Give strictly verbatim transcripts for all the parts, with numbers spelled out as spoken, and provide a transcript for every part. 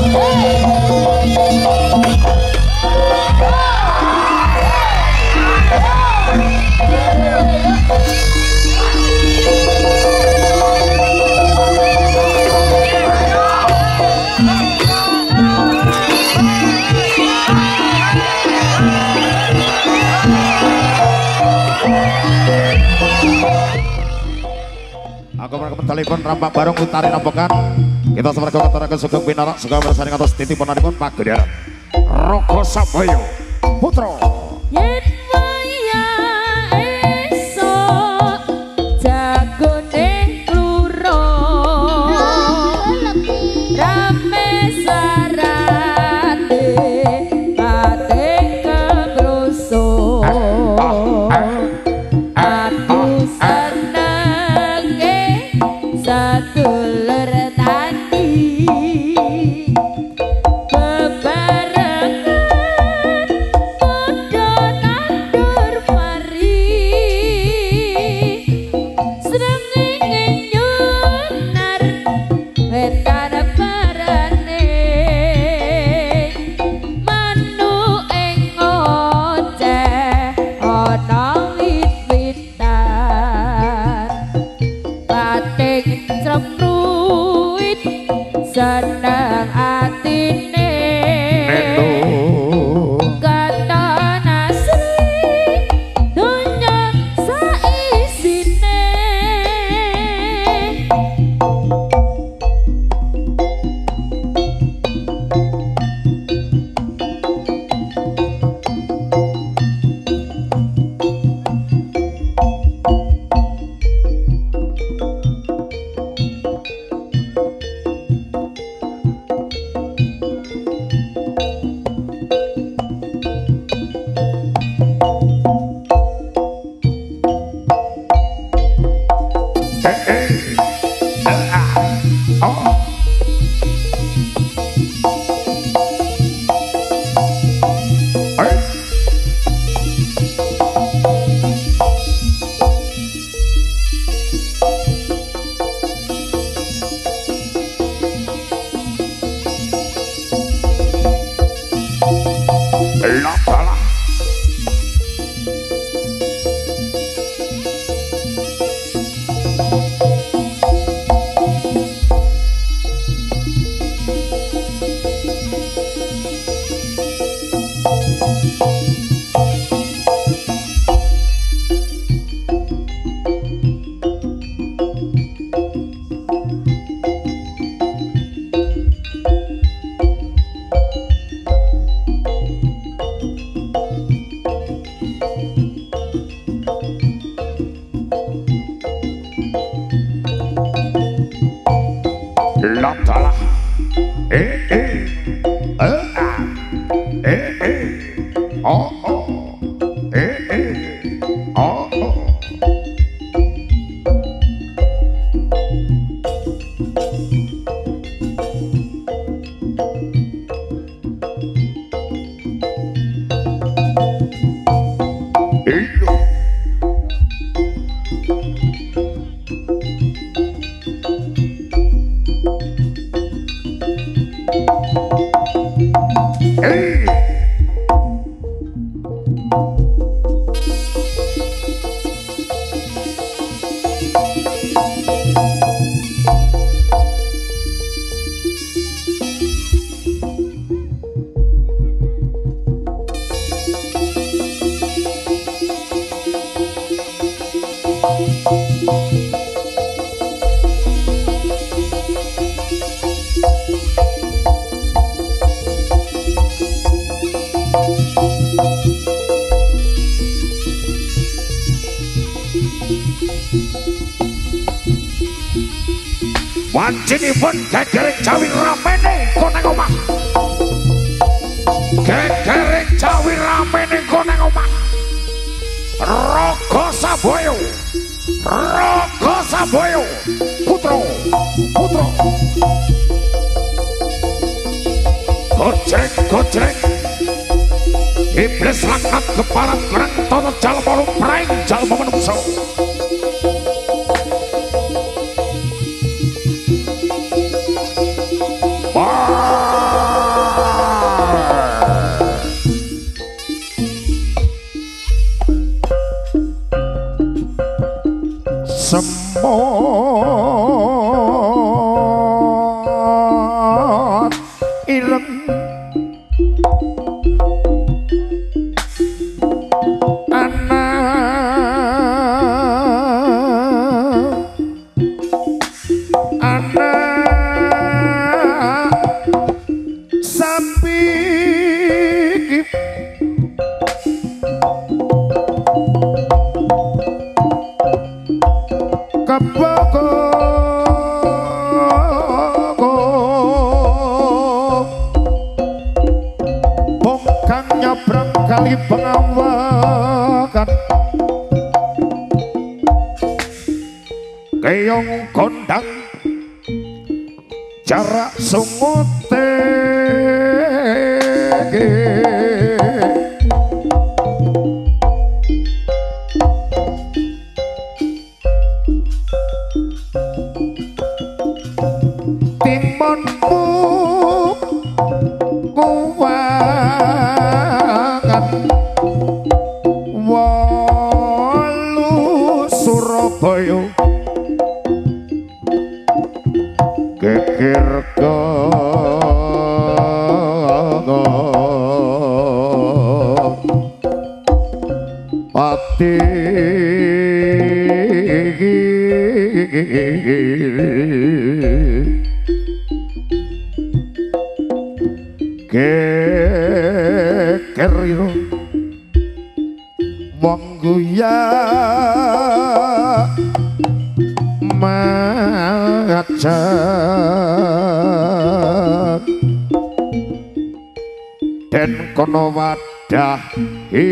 Telepon rampak bareng utari nampokan kita semerga ketarakan sugeng binara sugeng bersanding atas titip penaripun Pak Gedaran Roko Saboyo Putro yen waya esok jagone kluro rame sarate ate kebroso aku senenge sedulur tani bebarengan padha nandur mari srengenge nyunar wetan barane manuk ing ngoceh ana wit-witan bating cemruit seneng atine kata nasri dunya saisine Latalah eh eh eh ah eh eh oh oh eh eh oh oh Wancinipun gegerek Jawi ramene koneng omah. Gegerek Jawi ramene koneng omah. Roko Saboyo, Roko Saboyo, Putro, Putro. Gojreng, gojreng. Iblis laknat keparat kereng toto jalma lumpreng jalma menungso. Bye. anak sapi keboko bongkang nyabrang kali pengawakan keong kondang jarak sungute timonmu kuwangan walu Surabaya geger pati geger iro wong guyak macet den kono wadahi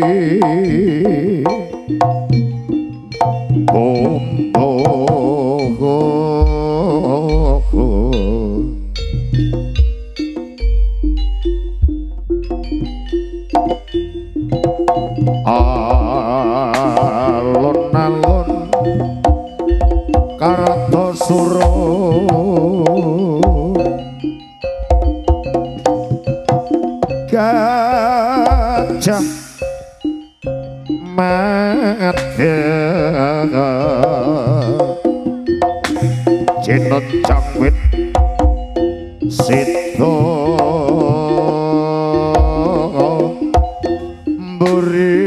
bumbu alun-alun Kartosuro gajah mati jenot cangwit sito mburi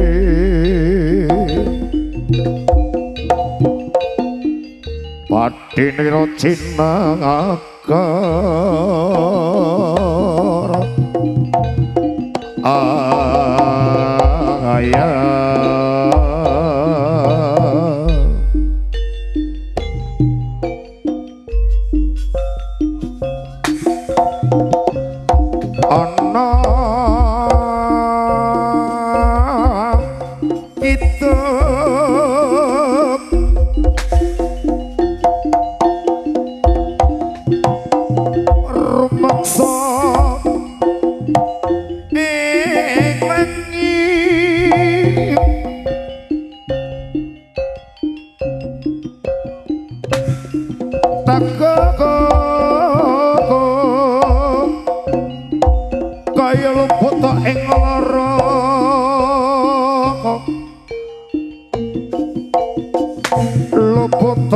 padiniro cinakar ayah ana itu rumaksa ing wengi takoko kaya luput ing lara luput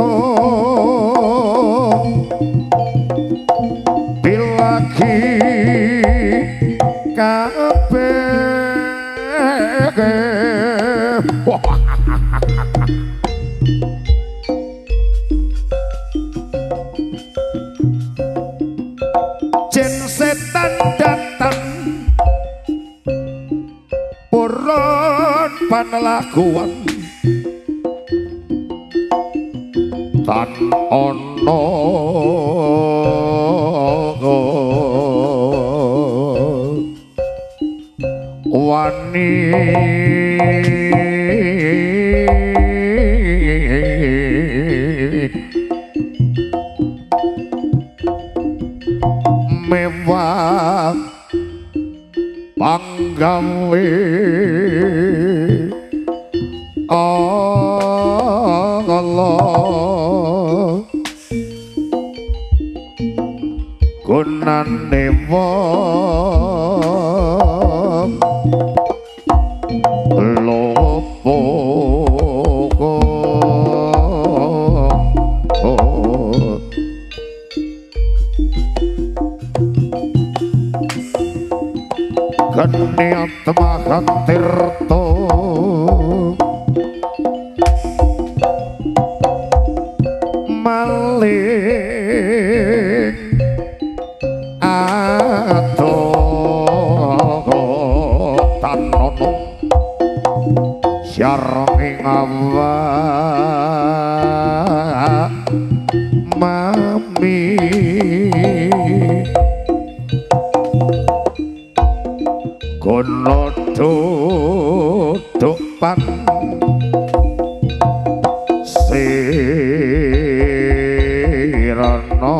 bilagi kabeh jen setan datang purun panelaguan tan ono wani mewah panggawe Allah gunane wong lopo Geniat Mahatirto mal saling atuh tanono syareng awak mami kono duduk pan sirana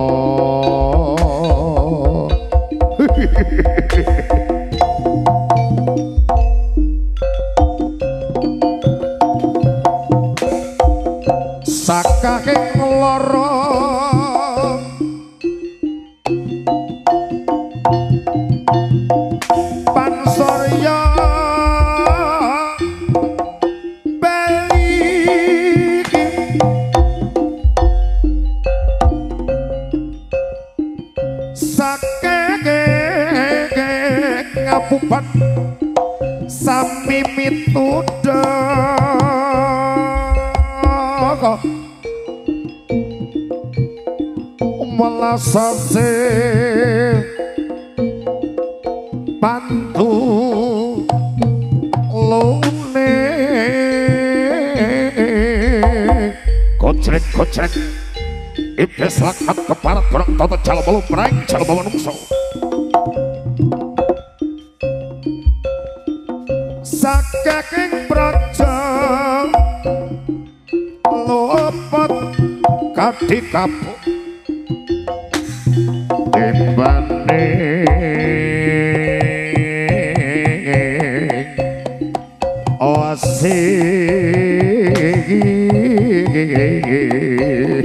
sakaking lorong pansorya bali saking ngapupat sami mituda melasase pantu lune kocrek kocrek iblis lakmat keparat kurang tata jala belum meraih jala bawa nungso sakaking praja lopot kadi kapuk timbane oasih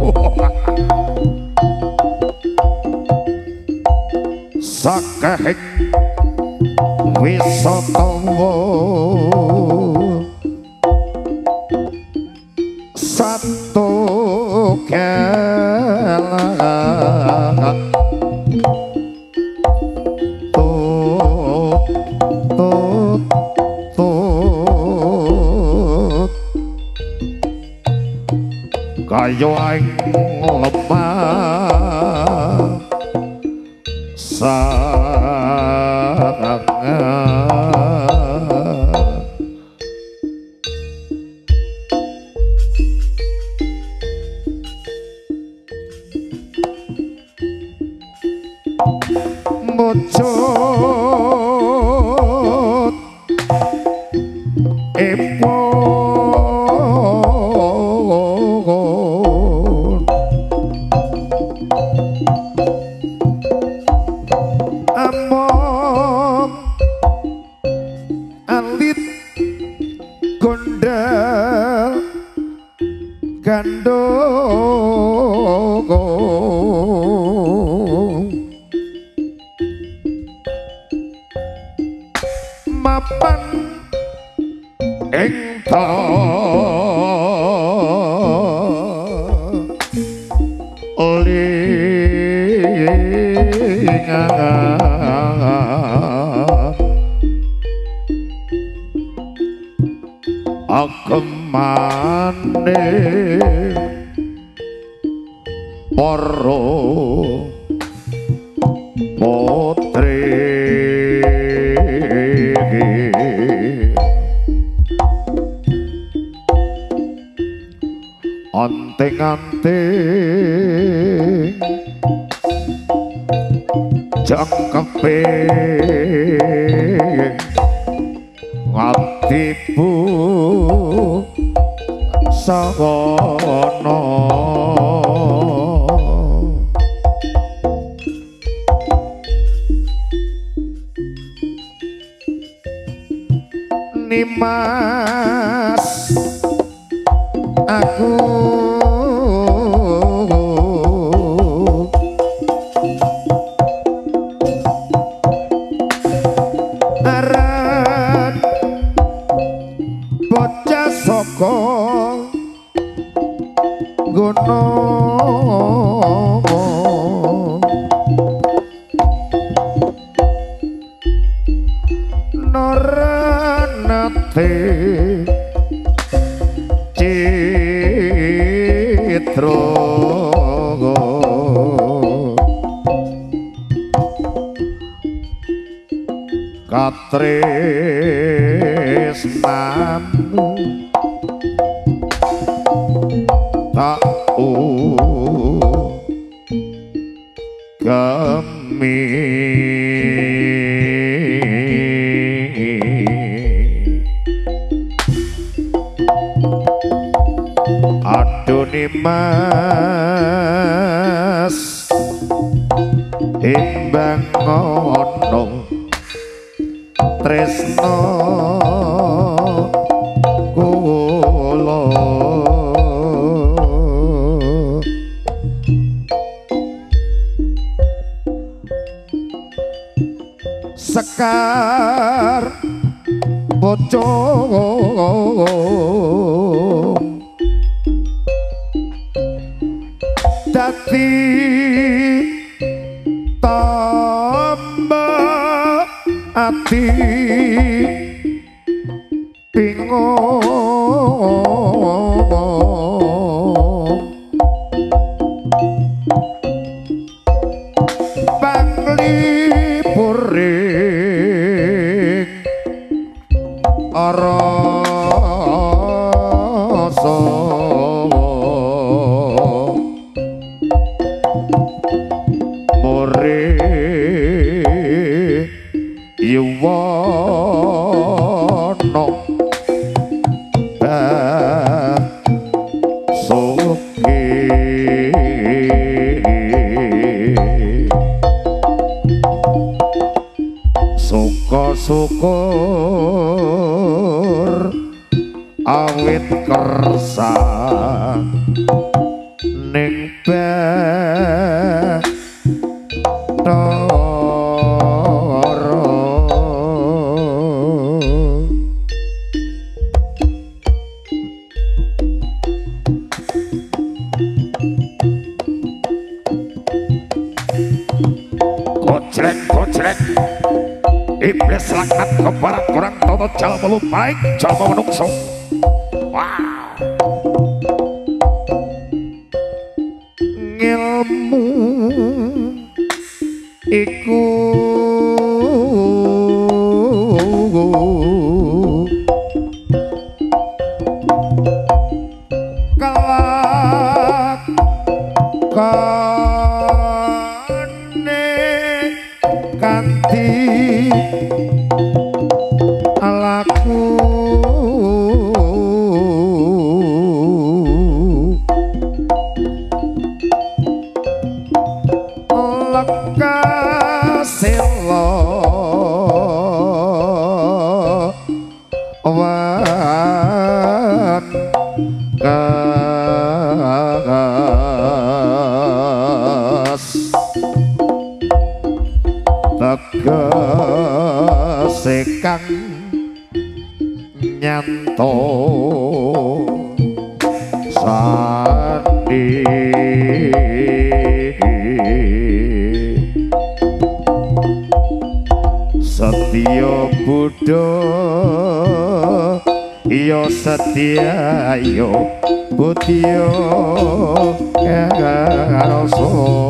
sakehing wisatawa satu kelak tut tut tut kayo aing lemah sangat mujud ipun among alit gondal gandong mapan ing lingan agemane para putri anting-anting jangkepe ngatibu sawana nimas aku aran bocah saka gunung noranate citro katresnamu tak gemi adone mas imbang ngono tresno kula sekar bocong dadi tambah ati bingung panglipuring rasa more yuwana basuki syukur awit kersa ning kocrek kocrek iblis lakat ke barat kurang toto jalma lu baik jalma menungso. Wow, ngilmu iku kelak kane kanthi alaku lekasila wan kas tegese kang nyanto sandi setya Buddha iya setya iya Buddha rasa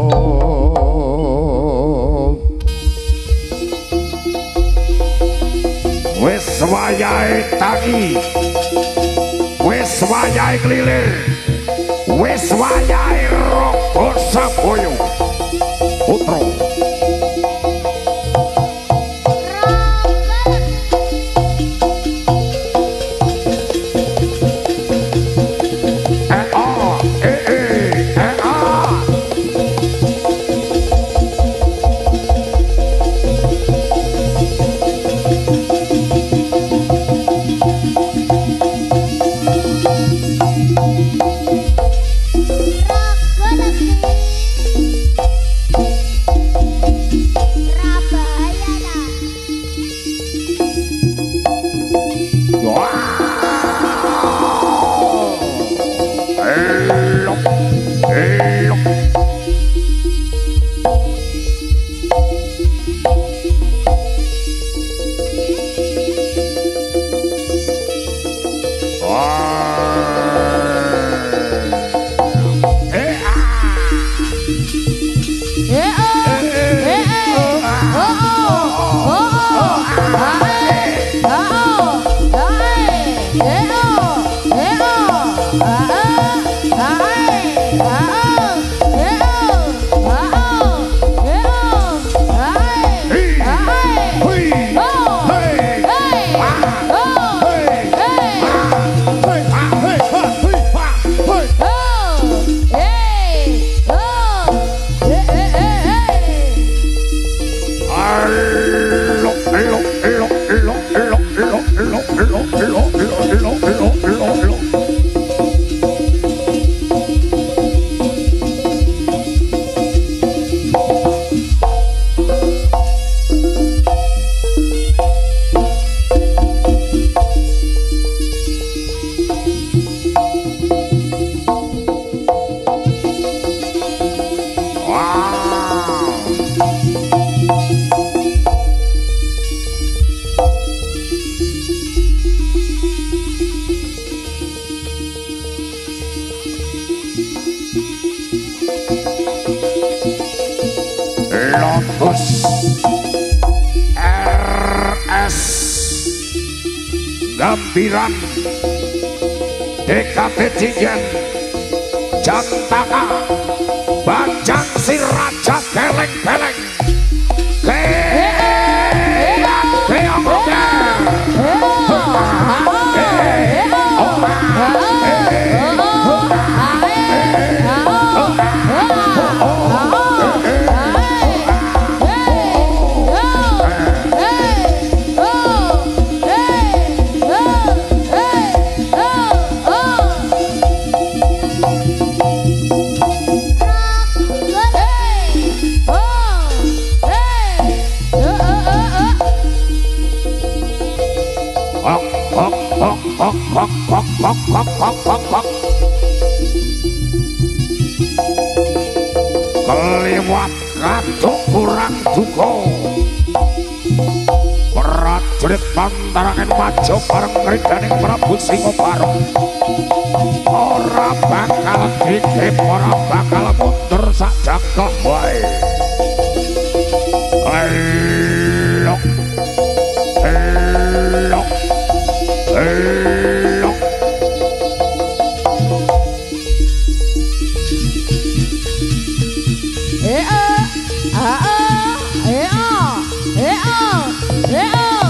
wis wayahe tangi wis wayahe klilir wis wayahe Raka Saboyo putra Raka Lotus R S Gambiran D K T Cijen Jantaka Bajang si Raja Geleng-geleng Keong Keliwat katuk kurang duko prajurit pantarangan maju bareng ngridaning Prabu Singobarong ora bakal dikip ora bakal mundur sak jangkah wae. Elok elok elok eh ah ah eh ah eh ah eh ah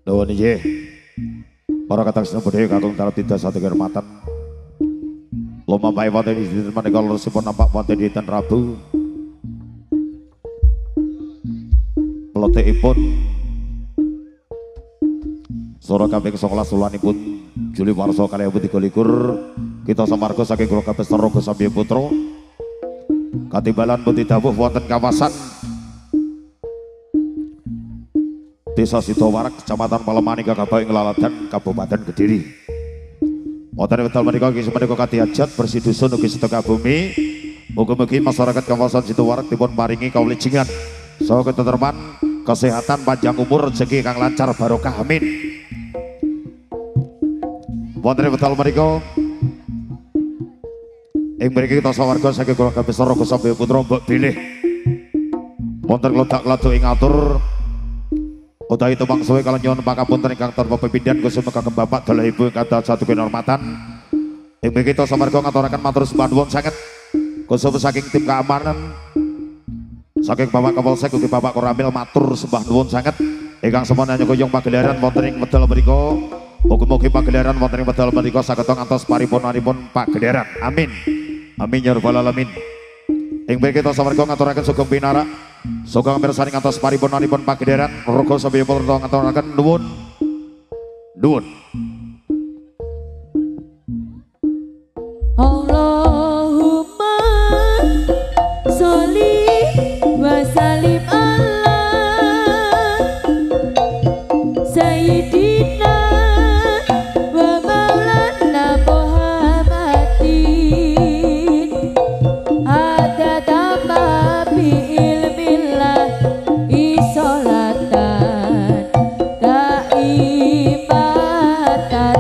Nuwun inggih. Para kataksina budaya katung dalam tidak satu kehormatan. Loma bae wonten dinten menika leresipun nampak wonten dinten Rabu. Peletikipun Sora kaping sekolas sulanipun Juli Warso kalih tiga likur kita samarga saking kula kabeh Rogo Samya Putra. Katimbalan putih dawuh wonten kawasan Desa Sidowarak, Kecamatan Palemani, Kagabau, Ngelaladan, Kabupaten Kediri. Wonten wekdal menika inggih menika kadihajat bersih dusun ugi sedekah bumi. Mugi-mugi masyarakat kawasan Sidowarak dipun paringi kawilujengan saha ketentreman, kesehatan, panjang umur, rezeki kang lancar barokah, amin. Wonten wekdal menika ing mriki kita sawarga saking kula kabeh Rogo Samya Putra mbok bilih wonten kledak-kleduk ing atur utawi tumang suwe kala nyuwun pangapunten ingkang tanpa pepindhan Gusti kagem Bapak dalah Ibu ingkang dados satu kehormatan. Ing mriki kita samarga ngaturaken matur sembah nuwun sanget khusus saking tim keamanan saking Bapak Kapolsek ugi Bapak Koramil matur sembah nuwun sanget ingkang semono nyuwun pagelaran wonten ing medal menika. Mugi-mugi pagelaran wonten ing medal menika saged ngantos paripurnanipun pagelaran. Amin. Amin ya rabbal alamin. Ing mriki kita samarga ngaturaken sugeng pinarak sugeng mirsani ngantos paripurnanipun pagelaran Rogo Samya Putra ngaturaken nuwun nuwun. Allahumma sholli wa sallim ala sayyidina wa maulana Muhammadin adada ma bi ilmillah isolatan daimatan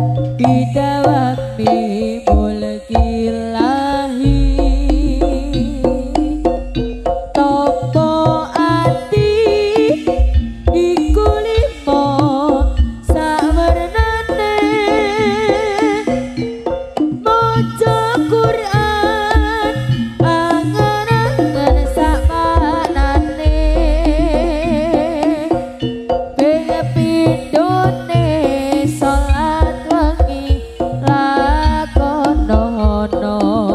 bidawami mulkilahi topo ati iku limo sawernane maca Quran angen-angen sakmanane pepindone salat wengi lakonono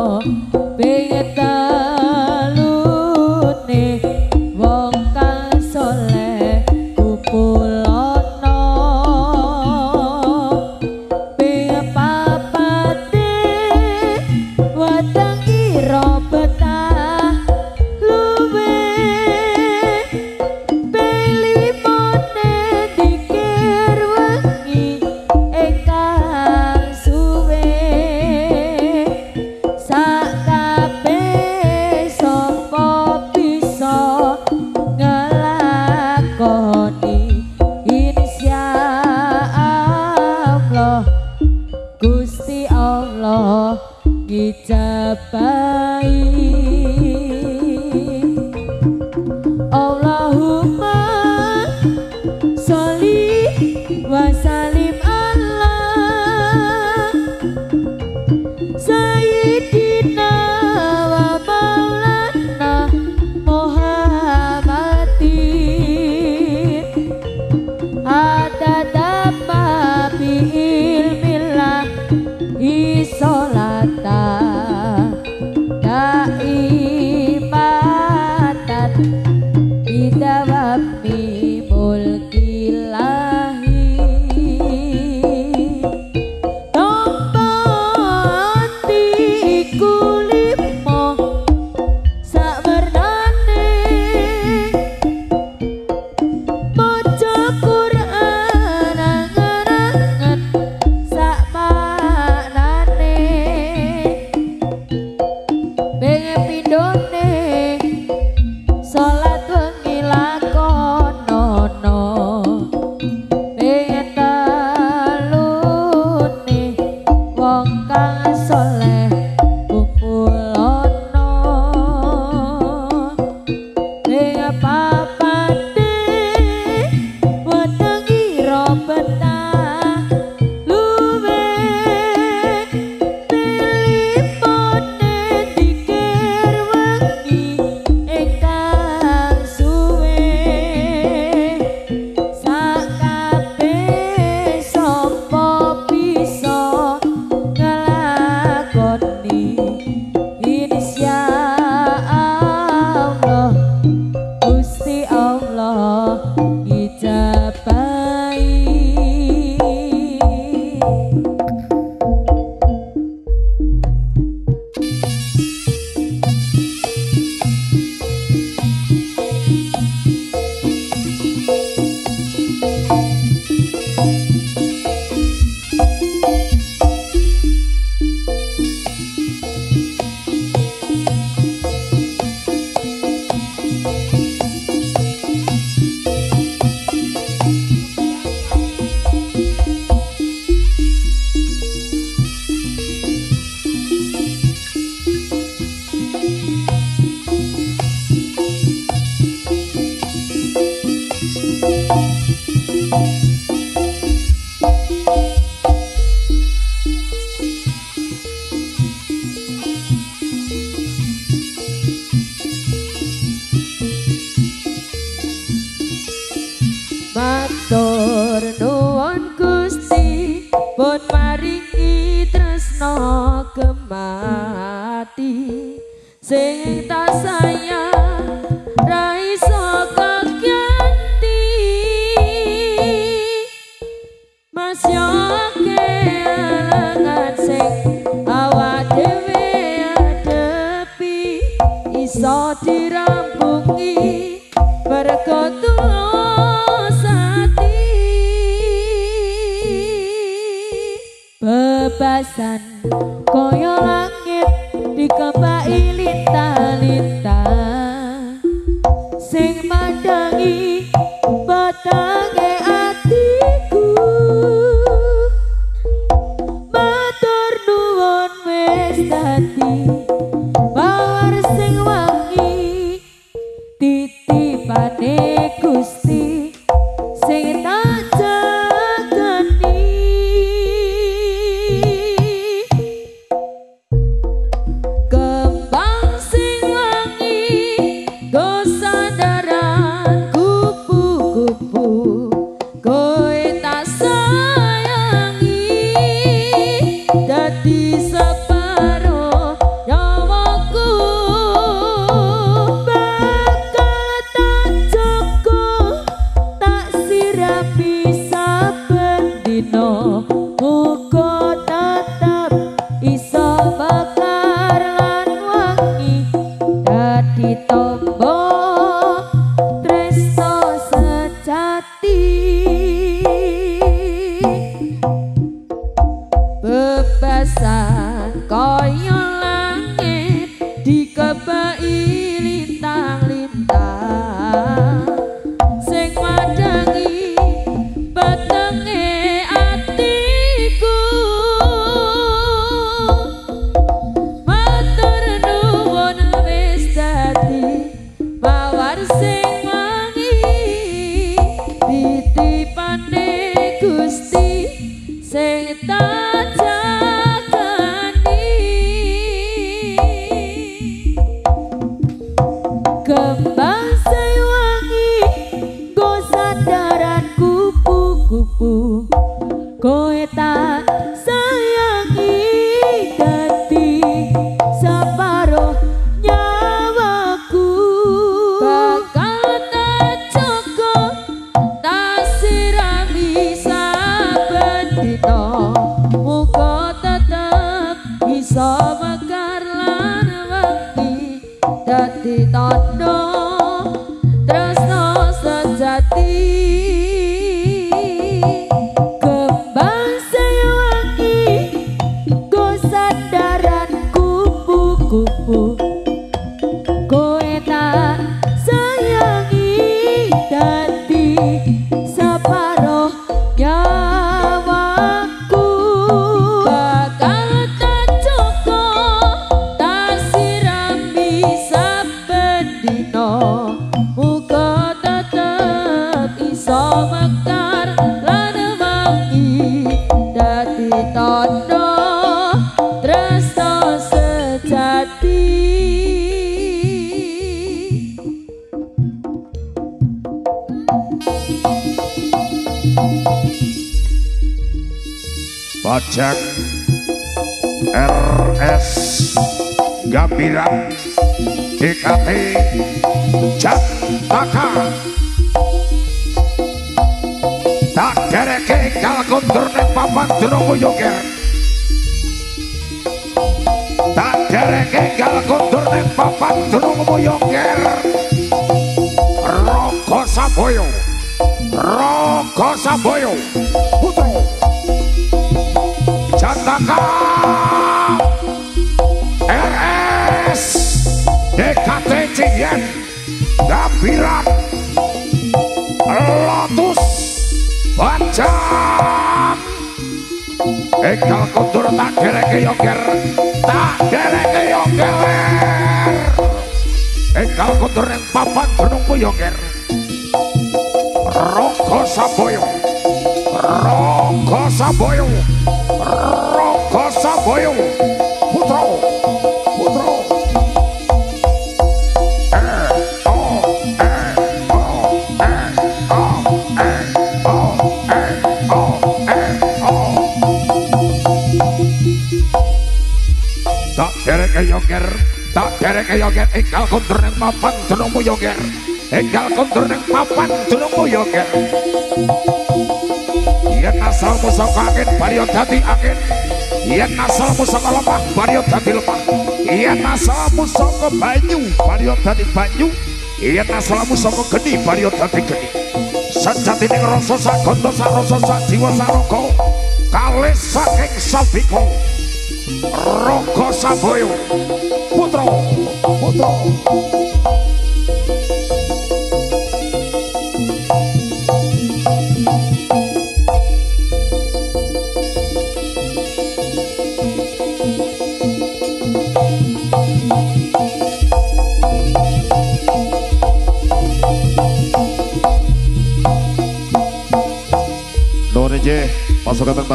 pengetalune wong kang soleh kupulono pepapate watang ira betah luwe pelimone dikir wengi ingkang suwe sakabeh sapa bisa ngelakoni insyaallah Gusti Allah ngijabahi. Allahumma sholli wa sallim ala sayyidina wa maulana Muhammadin adada ma bi ilmillah isolatan daimatan bidawami mulkilahi tompo ati iku limo sawernane maca Quran angen-angen sakmanane pepindone salat wengi lakonono pengetalune wong kang soleh kumpulono pepapate watang ira betah luwe pelimone dikir pun maringi tresno kemati sing tak sayang ra iso kaganti Mas yo kelangan sing awak dhewe adepi iso dirampungi mergo tulus ati bebasan koyo langit dikembaki lintang-lintang sing mandangi batange atiku matur nuwun wis dadi bawar sing wangi titipane Gusti sing tak jagani kembang sing wangi go sandaran kupu-kupu kowe tak sayangi dadi separo nyawaku bakal tak joko tak sirami saben dino muga tetep iso bakar lan wangi dadi tombo tresno sejati bebasan koyo langit dikebaki lintang-lintang sing madangi batenge atiku matur nuwun wis dadi mawar sing wangi titipane Gusti sing tak jagani kembang sing wangi go sandaran kupu-kupu kowe tak sayangi dadi separo nyawaku bakal tak cukup tak sirami saben dino muga tetep iso mekar lan wangi dadi tondo tresno sejati kembang sing wangi go sandaran kupu-kupu kowe tak sayangi dadi separo nyawaku bakal tak cukup tak sirami saben dino muga tetep iso mekar lan wangi dadi tondo tresno sejati Bajak R S Gambiran D K T Jataka tak dereke kal kondur ning papan durung yoger tak dereke kal kondur ning papan durung yoger Roko Saboyo Roko Saboyo putra Jataka R S D K T Cien Gambiran Lotus Bajak Ekal kondur tak dereke yoger tak dereke yoger Ekal kondur yang papan gunung yoger Roko Saboyo Roko Saboyo Roko Saboyo putra putra eh oh eh oh eh oh eh oh eh oh eh oh derek yoger tak derek yoger enggal kondur neng mapan jenengmu yoger enggal kondur neng mapan jenengmu yoger yen asalmu saka angin bariyo dadi angin yen asalmu saka lemah bariyo dadi lemah yen asalmu saka banyu bariyo dadi banyu yen asalmu saka geni bariyo dadi geni sejatine rasa sagondo sarasa sajiwa saraka kalih saking sabiko Raga Saboyo putra putra Nuwun nggih pasukan